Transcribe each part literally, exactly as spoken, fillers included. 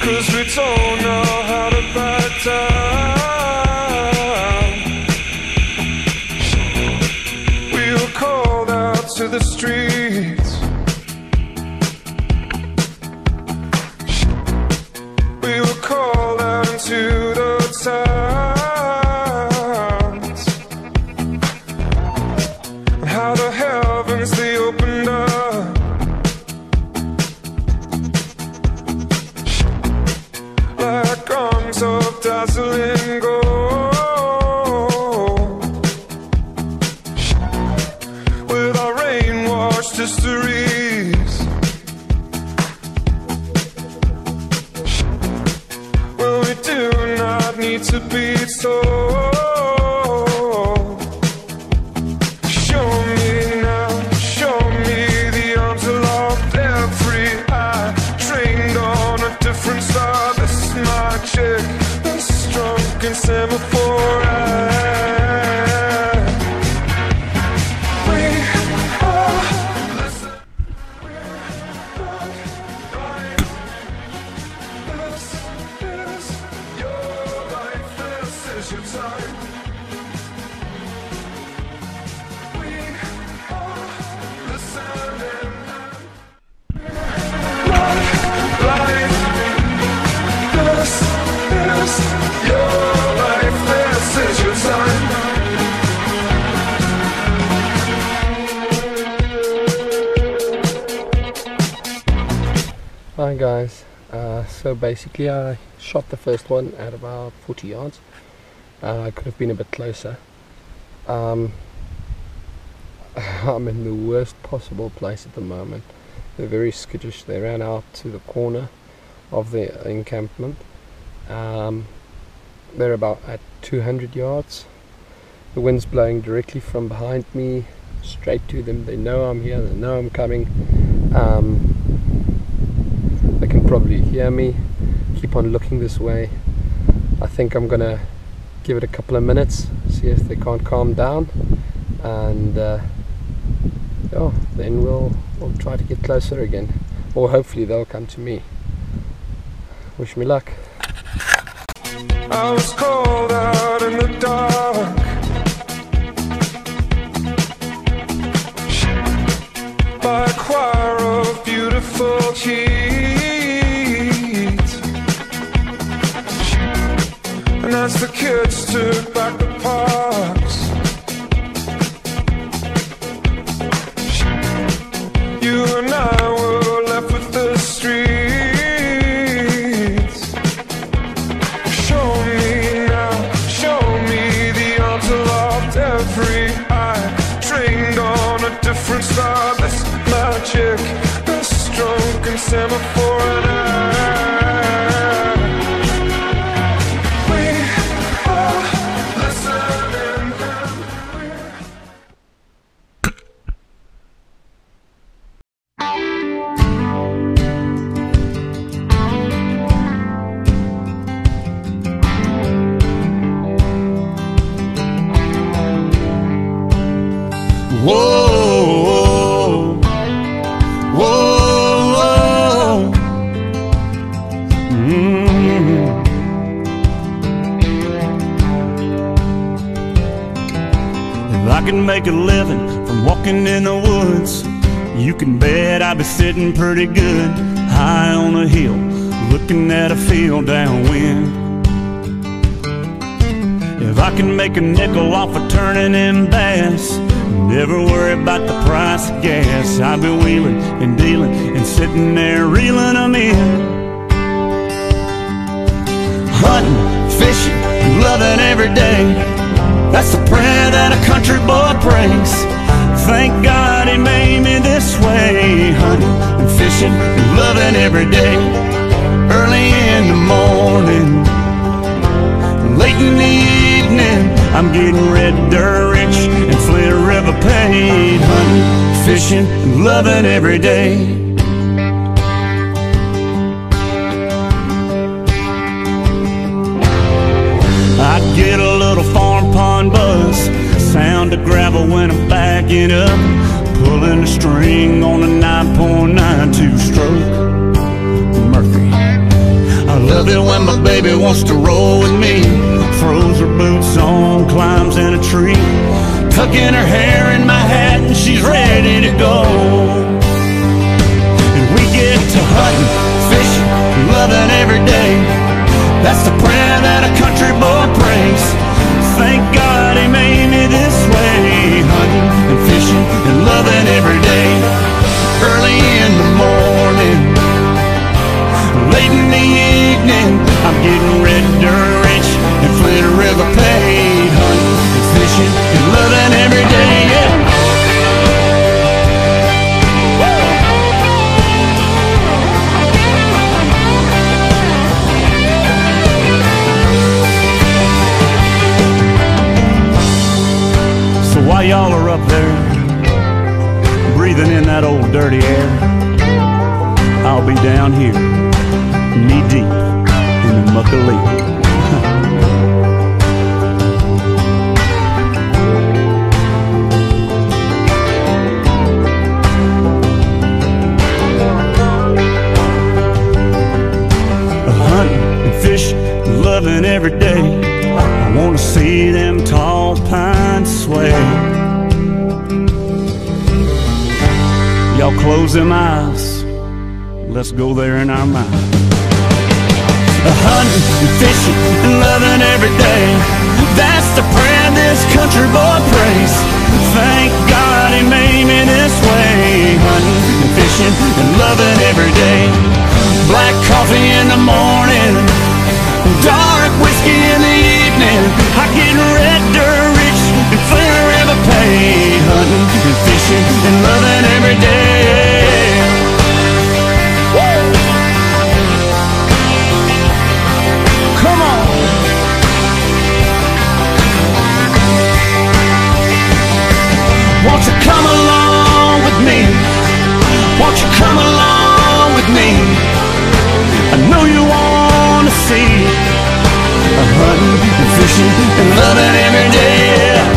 'cause we don't know how to back down. We were called out to the streets. We were called out into the towns, and how the heavens they opened up. Like arms of dazzling gold, with our rain-washed histories. Well, we do not need to be told. Show me now, show me the arms aloft, every eye trained on a different star. This is my chick, this drunk and semaphore eye. We are listening. This is your life, this is your time. We are listening. Life, this is your life, this is your time. Hi guys, uh, so basically I shot the first one at about forty yards. uh, I could have been a bit closer. um, I'm in the worst possible place at the moment. They're very skittish. They ran out to the corner of the encampment. um, they're about at two hundred yards. The wind's blowing directly from behind me straight to them. They know I'm here, they know I'm coming. um, They can probably hear me. Keep on looking this way. I think I'm gonna give it a couple of minutes, see if they can't calm down, and uh, oh, then we'll, we'll try to get closer again, or hopefully they'll come to me. Wish me luck. I was called out in the dark, by a choir of beautiful heat, and as the kids took back the parks, you and I were left with the streets. Show me now, show me the arms aloft, every eye trained on a different star. This magic, this drunken semaphore and I. We are listening and we're Whoa, whoa, whoa. Mm. If I can make a living from walking in the woods, you can bet I'd be sitting pretty good high on a hill, looking at a field downwind. If I can make a nickel off of turning in bass, never worry about the price of gas, I've been wheeling and dealing and sitting there reeling them in. Hunting, fishing, loving every day, that's the prayer that a country boy prays. Thank God he made me this way. Hunting and fishing and loving every day. Early in the morning, late in the evening, I'm getting red dirt rich and Flint River paid. Hunting, fishing, and loving every day. I get a little farm pond buzz, sound of gravel when I'm backing up, pulling a string on a nine point nine two stroke Murphy. I when my baby wants to roll with me. Throws her boots on, climbs in a tree, tucking her hair in my hat, and she's ready to go. And we get to hunting, fishing, loving every day. That's the prayer that a country boy prays. Thank God he made me this way, hunting and fishing and loving every day. Early in the morning, late in the evening, I'm getting red dirt rich and Flint River paid, hunting and fishing and loving every day, yeah. While y'all are up there, breathing in that old dirty air, I'll be down here, knee deep in the muck of leaf. Hunting and fishing, loving every day. I wanna see them tall pines sway. Y'all close them eyes, let's go there in our mind. Hunting and fishing and loving every day. That's the prayer this country boy prays. Thank God he made me this way. Hunting and fishing and loving every day. Black coffee in the morning, dark whiskey in the evening. I get red dirt rich and Flint River paid, hunting and fishing and loving every day. Woo! Come on. Won't you come along with me? Won't you come along with me? I know you want to see hunting and fishing and loving every day, yeah.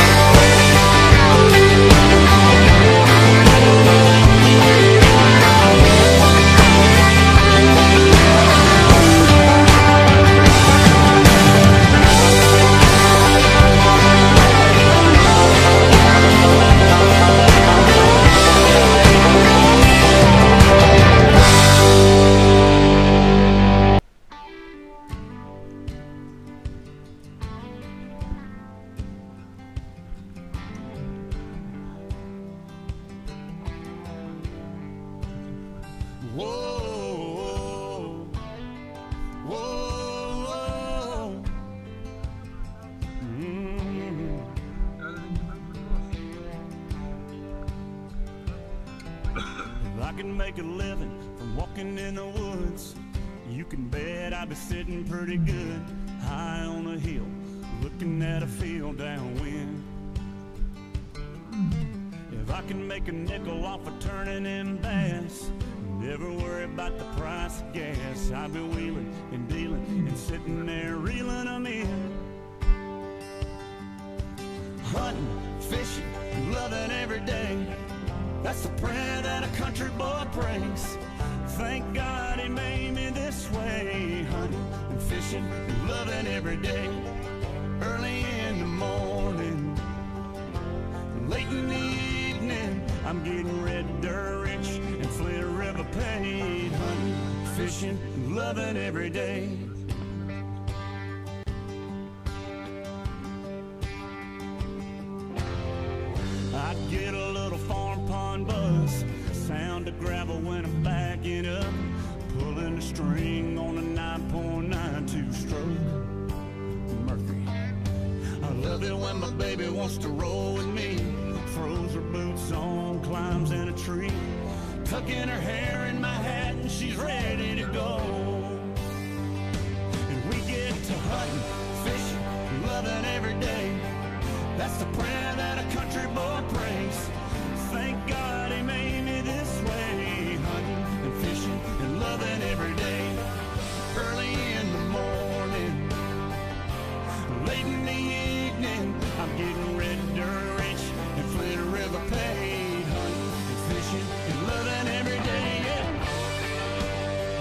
Whoa, whoa, whoa. Mm. If I can make a living from walking in the woods, you can bet I'd be sitting pretty good, high on a hill, looking at a field downwind. If I can make a nickel off of turning in bass, never worry about the price of gas, I've been wheeling and dealing and sitting there reeling them in. Hunting, fishing, loving every day. That's the prayer that a country boy prays. Thank God he made me this way. Hunting and fishing and loving every day. Early in the morning, late in the evening, I'm getting red dirt rich and Flint River paid. Hunting, fishing, loving every day. I get a little farm pond buzz, sound of gravel when I'm backing up, pulling the string on a nine point nine two stroke Mercury. I love it when my baby wants to roll with me, throws her boots on, climbs in a tree, tucking her hair in my hat, and she's ready to go. And we get to hunting, fishing, loving every day. That's the prayer that a country boy prays. Thank God he made me this way. Hunting and fishing and loving every day. Early in the morning, late in the evening, I'm getting red dirt rich and Flint River paid. Hunting and fishing and loving every day, yeah.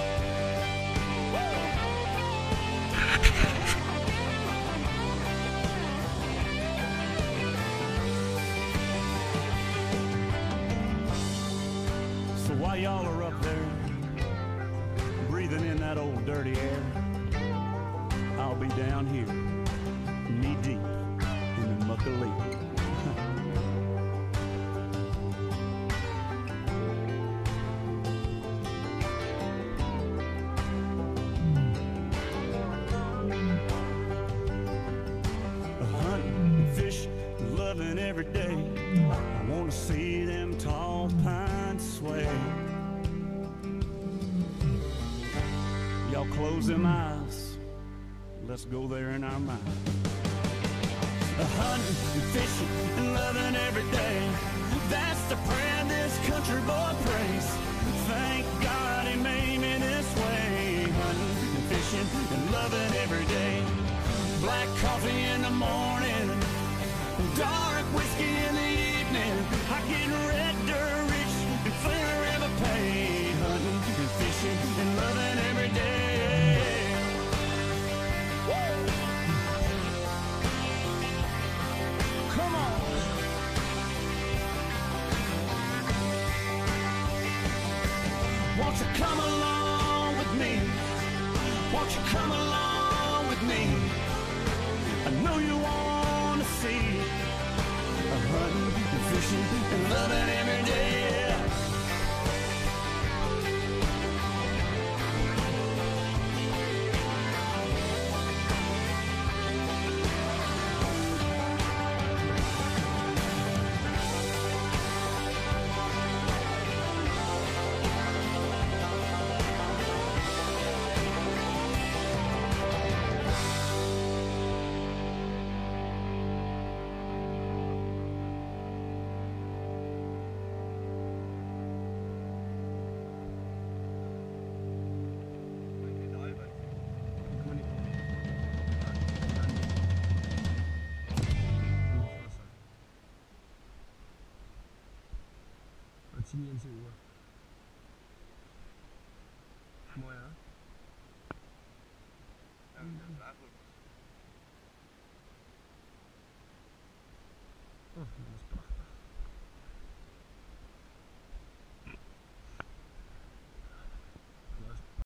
So while y'all are up there breathing in that old dirty air, I'll be down here knee deep in the muck of leaf. Loving every day, I want to see them tall pines sway. Y'all close them eyes, let's go there in our mind. Hunting and fishing and loving every day, that's the prayer this country boy prays. Thank God he made me this way. Hunting and fishing and loving every day. Black coffee in the morning, dark whiskey in the evening. I get red dirt rich and forever pay. Hunting and fishing and loving every day. Woo! Come on. Won't you come along with me? Won't you come along with me? I know you want to see hunting and fishing and loving every day. Wat sien jy in sy oor? Mooi, hè? Ja, dat is goed. Oh, dat is